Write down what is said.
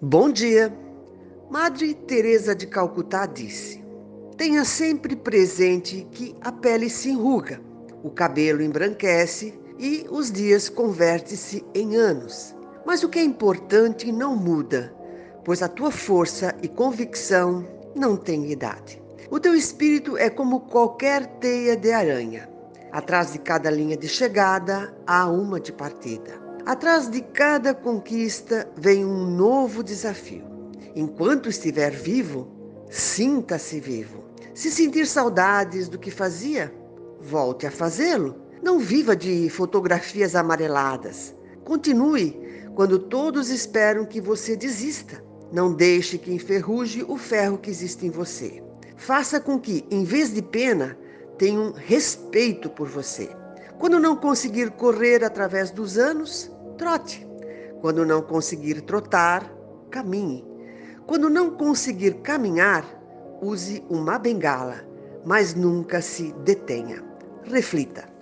Bom dia! Madre Teresa de Calcutá disse: tenha sempre presente que a pele se enruga, o cabelo embranquece e os dias convertem-se em anos. Mas o que é importante não muda, pois a tua força e convicção não têm idade. O teu espírito é como qualquer teia de aranha. Atrás de cada linha de chegada há uma de partida. Atrás de cada conquista vem um novo desafio. Enquanto estiver vivo, sinta-se vivo. Se sentir saudades do que fazia, volte a fazê-lo. Não viva de fotografias amareladas. Continue quando todos esperam que você desista. Não deixe que enferruje o ferro que existe em você. Faça com que, em vez de pena, tenham respeito por você. Quando não conseguir correr através dos anos, trote. Quando não conseguir trotar, caminhe. Quando não conseguir caminhar, use uma bengala, mas nunca se detenha. Reflita.